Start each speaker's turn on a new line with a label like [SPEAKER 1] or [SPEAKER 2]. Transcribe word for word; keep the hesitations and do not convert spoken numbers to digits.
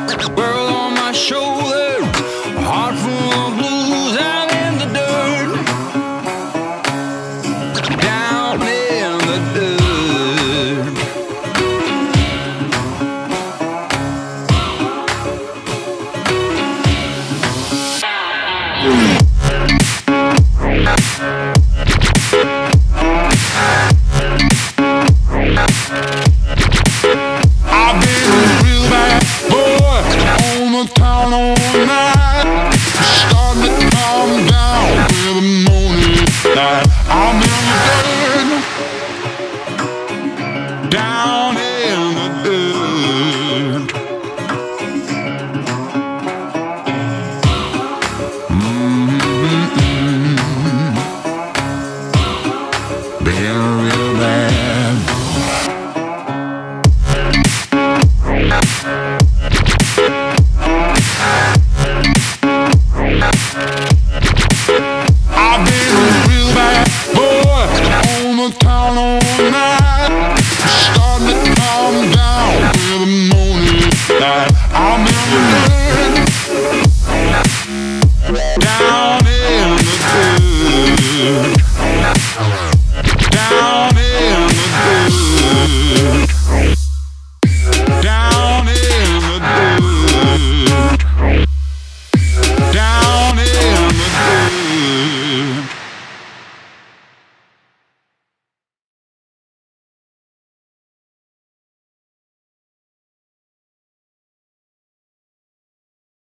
[SPEAKER 1] World on my shoulder, heart full of blues. I'm in the dirt, down in the dirt. I've been a real bad boy on the town all night. Starting to calm down with the morning light. I'm in the dirt, down in the dirt. Mm-hmm. Been real bad. I've been a real bad boy on the town all night. Starting to calm down with the morning light. I'm in the